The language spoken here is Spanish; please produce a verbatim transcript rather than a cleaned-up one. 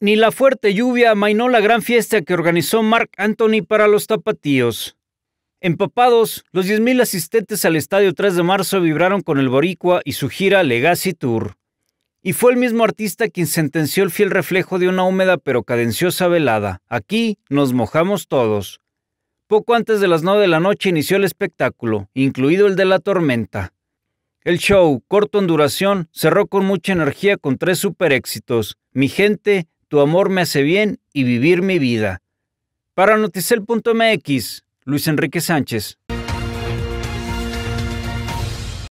Ni la fuerte lluvia amainó la gran fiesta que organizó Marc Anthony para los tapatíos. Empapados, los diez mil asistentes al Estadio tres de marzo vibraron con el boricua y su gira Legacy Tour. Y fue el mismo artista quien sentenció el fiel reflejo de una húmeda pero cadenciosa velada. Aquí nos mojamos todos. Poco antes de las nueve de la noche inició el espectáculo, incluido el de la tormenta. El show, corto en duración, cerró con mucha energía con tres super éxitos: Mi gente, Tu amor me hace bien y Vivir mi vida. Para Noticel punto M X, Luis Enrique Sánchez.